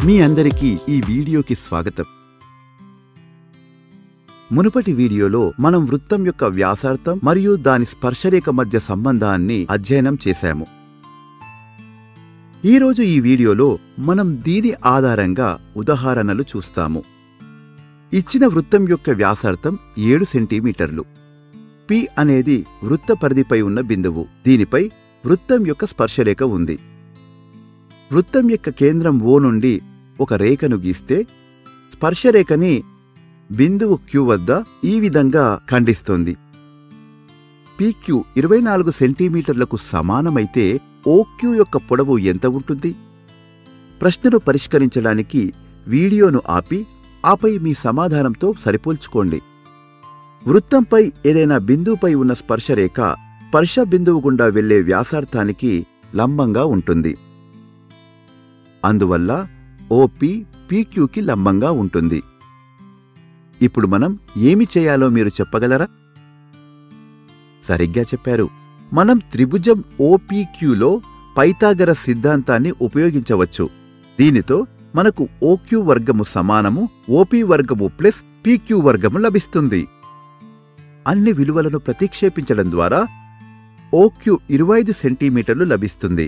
మీ అందరికీ ఈ వీడియోకి స్వాగతం. మునుపటి వీడియోలో మనం వృత్తం యొక్క వ్యాసార్థం మరియు దాని స్పర్శరేఖ మధ్య సంబంధాన్ని అధ్యయనం చేశాము. ఈరోజు ఈ వీడియోలో మనం దీని ఆధారంగా ఉదాహరణలు చూస్తాము. ఇచ్చిన వృత్తం యొక్క వ్యాసార్థం 7 సెంటీమీటర్లు. P అనేది వృత్త పరిధిపై ఉన్న బిందువు. దీనిపై వృత్తం యొక్క స్పర్శరేఖ ఉంది. వృత్తం యొక్క కేంద్రం O నుండి ఒక రేఖను గీస్తే స్పర్శరేఖని బిందువు Q వద్ద ఈ విధంగా ఖండిస్తుంది. PQ 24 సెంటీమీటర్లకు సమానమైతే OQ యొక్క పొడవు ఎంత ఉంటుంది? ప్రశ్నను పరిష్కరించడానికి వీడియోను ఆపై మీ సమాధానంతో సరిపోల్చుకోండి. వృత్తంపై ఏదైనా బిందువుపై ఉన్న స్పర్శరేఖ స్పర్శ బిందువు గుండా వెళ్లే వ్యాసార్థానికి లంబంగా ఉంటుంది. అందువల్ల OP PQకి లంబంగా ఉంటుంది. ఇప్పుడు మనం ఏమి చేయాలో మీరు చెప్పగలరా? సరిగ్గా చెప్పారు. మనం త్రిభుజం OPQలో పైథాగరస్ సిద్ధాంతాన్ని ఉపయోగించవచ్చు. దీనితో మనకు OQ వర్గము సమానము OP వర్గము ప్లస్ PQ వర్గము లభిస్తుంది. అన్ని విలువలను ప్రతిక్షేపించడం ద్వారా OQ 25 సెంటీమీటర్లు లభిస్తుంది.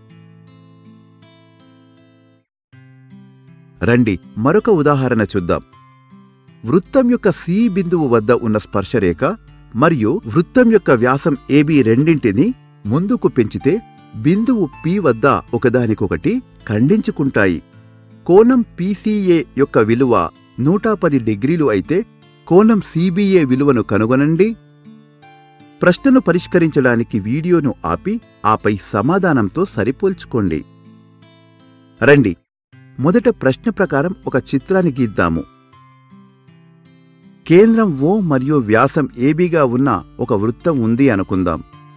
రండి మరొక ఉదాహరణ చూద్దాం. వృత్తం యొక్క C బిందువు వద్ద ఉన్న స్పర్శరేఖ మరియు వృత్తం యొక్క వ్యాసం AB రెండింటినీ ముందుకు పెంచితే బిందువు P వద్ద ఒకదానికొకటి ఖండించుకుంటాయి. కోణం PCA యొక్క విలువ 110 డిగ్రీలు అయితే కోణం CBA విలువను కనుగొనండి. ప్రశ్నను పరిష్కరించడానికి వీడియోను ఆపై సమాధానంతో సరిపోల్చుకోండి. రండి మొదట ప్రశ్న ప్రకారం ఒక చిత్రాన్ని గీద్దాము. కేంద్రం O మరియు వ్యాసం ABగా ఉన్న ఒక వృత్తం ఉంది అనుకుందాం.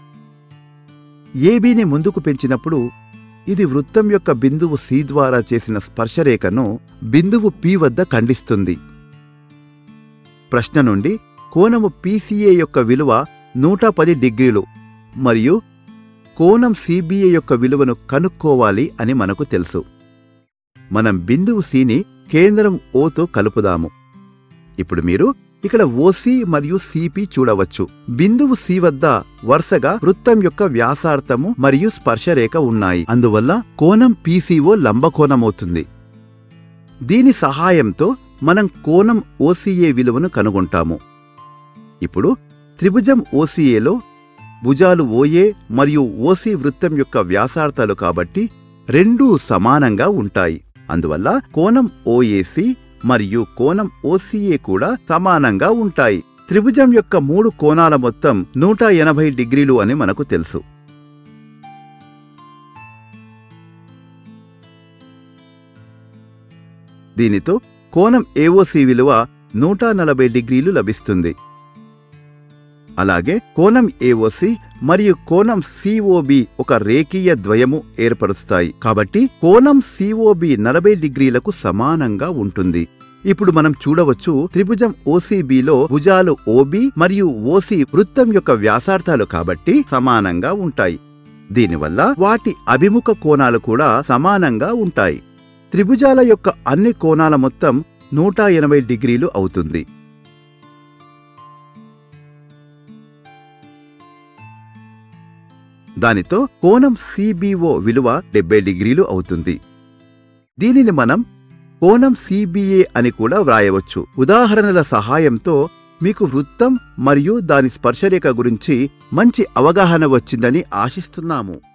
ABని ముందుకు పెంచినప్పుడు ఇది వృత్తం యొక్క బిందువు C ద్వారా చేసిన స్పర్శరేఖను బిందువు P వద్ద ఖండిస్తుంది. ప్రశ్న నుండి కోణము PCA యొక్క విలువ 110 డిగ్రీలు మరియు కోణం CBA యొక్క విలువను కనుక్కోవాలి అని మనకు తెలుసు. మనం బిందువు Cని కేంద్రం Oతో కలుపుదాము. ఇప్పుడు మీరు ఇక్కడ OC మరియు CP చూడవచ్చు. బిందువు C వద్ద వరుసగా వృత్తం యొక్క వ్యాసార్థము మరియు స్పర్శరేఖ ఉన్నాయి. అందువల్ల కోణం PCO లంబకోణమవుతుంది. దీని సహాయంతో మనం కోణం OCA విలువను కనుగొంటాము. ఇప్పుడు త్రిభుజం OCAలో భుజాలు OA మరియు OC వృత్తం యొక్క వ్యాసార్థాలు కాబట్టి రెండూ సమానంగా ఉంటాయి. అందువల్ల కోణం OAC మరియు కోణం OCA కూడా సమానంగా ఉంటాయి. త్రిభుజం యొక్క 3 కోణాల మొత్తం 180 డిగ్రీలు అని మనకు తెలుసు. దీనితో కోణం AOC విలువ 140 డిగ్రీలు లభిస్తుంది. అలాగే కోణం AOC మరియు కోణం COB ఒక రేఖీయ ద్వయము ఏర్పరుస్తాయి. కాబట్టి కోణం COB 40 డిగ్రీలకు సమానంగా ఉంటుంది. ఇప్పుడు మనం చూడవచ్చు త్రిభుజం OCBలో భుజాలు OB మరియు OC వృత్తం యొక్క వ్యాసార్థాలు కాబట్టి సమానంగా ఉంటాయి. దీనివల్ల వాటి అభిముఖ కోణాలు కూడా సమానంగా ఉంటాయి. త్రిభుజాల యొక్క అన్ని కోణాల మొత్తం 180 డిగ్రీలు అవుతుంది. దానితో కోణం CBO విలువ 70 డిగ్రీలు అవుతుంది. దీనిని మనం కోణం CBA అని కూడా వ్రాయవచ్చు. ఉదాహరణల సహాయంతో మీకు వృత్తం మరియు దాని స్పర్శరేఖ గురించి మంచి అవగాహన వచ్చిందని ఆశిస్తున్నాము.